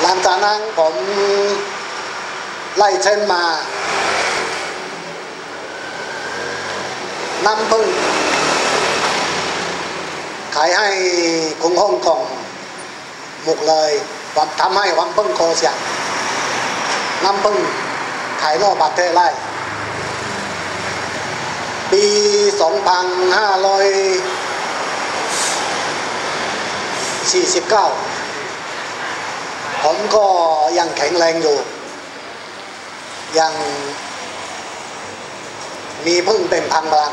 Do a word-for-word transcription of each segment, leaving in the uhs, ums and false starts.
หลังจากนั้นผมไล่เช่นมาน้ำผึ้งขายให้กรุงฮ่องกงหมดเลยทำให้ความพึ่งโคเสียงน้ำผึ้งขายนอกประเทศไล่ปีสองพันห้าร้อยสี่สิบเก้าผมก็ยังแข็งแรงอยู่ยังมีพึ่งเต็มพันรัง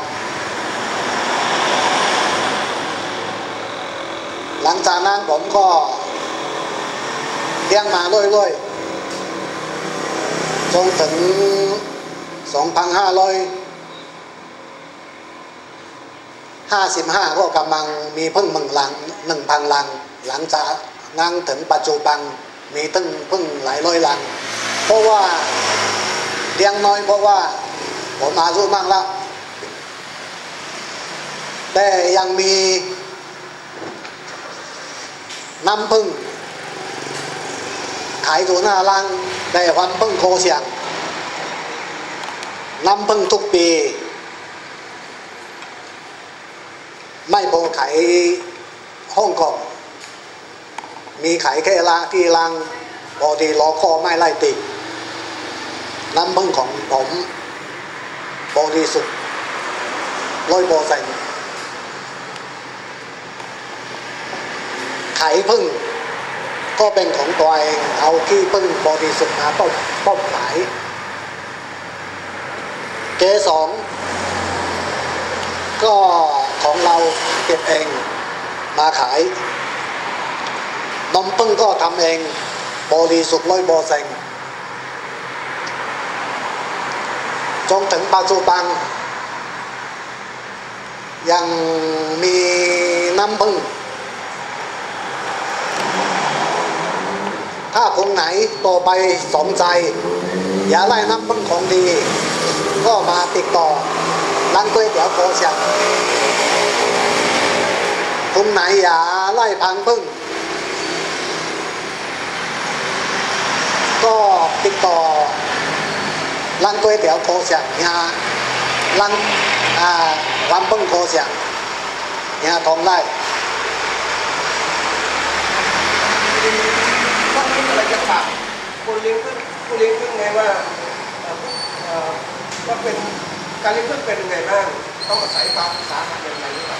หลังจากนั้นผมก็เลี้ยงมาเรื่อยๆจนถึงสองพันห้าร้อยห้าสิบห้าก็กำลังมีพึ่งหนึ่งลังหนึ่งพันลังหลังจากนั้นถึงปัจจุบันมีพึ่งพึ่งหลายร้อยลังเพราะว่าเลี้ยงน้อยเพราะว่าผมอายุมากแล้วแต่ยังมีน้ำพึ่งขายอยู่หน้าร้านได้ความพึ่งโคเสียงน้ำพึ่งทุกปีไม่พอขายฮ่องกงมีขายแค่ละที่รังพอดีล้อคอไม่ไล่ติดน้ำพึ่งของผมบริสุทธิ์ร้อยเปอร์เซ็นต์ขายพึ่งก็เป็นของตัวเองเอาขี้พึ่งบริสุทธิ์มาต้มต้มขายเกสรก็ของเราเก็บเองมาขายนมพึ่งก็ทำเองบริสุทธิ์ร้อยเปอร์เซ็นต์จนถึงปัจจุบันยังมีน้ำพึ่งถ้าคนไหนต่อไปสนใจอยากได้น้ำพึ่งของดีก็มาติดต่อร้านก๋วยเตี๋ยวโคเสียงคนไหนอยากไล่พังพึ่งก็ติดต่อร้านก๋วยเตี๋ยวโคเสียงเนี่ยร้านอ่าร้านพึ่งโคเสียงเนี่ยทองได้ก็มีอะไรจะฝากคนเลี้ยงพึ่งผู้เลี้ยงพึ่งไงว่าว่าเป็นการเลี้ยงพึ่งเป็นยังไงบ้างต้องอาศัยความสาหัสยังไงหรือเปล่า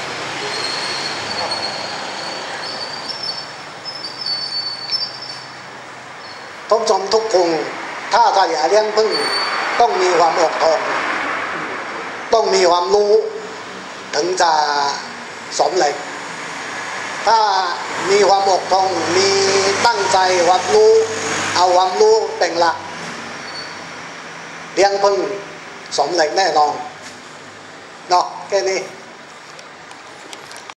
ทุกชมทุกคนถ้าถ้าอยากเลี้ยงพึ่งต้องมีความอดทนต้องมีความรู้ถึงจะสำเร็จถ้ามีความอดทนมีตั้งใจความรู้เอาความรู้เป็นหลักเลี้ยงพึ่งสำเร็จแน่นอนเนาะแค่นี้